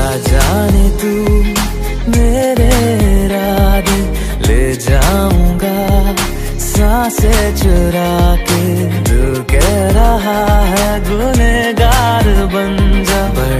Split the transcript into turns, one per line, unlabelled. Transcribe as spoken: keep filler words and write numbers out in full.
जाने तू मेरे इरादे ले जाऊंगा सांसें चुरा के। दिल कह रहा है गुनहगार बन जा, पर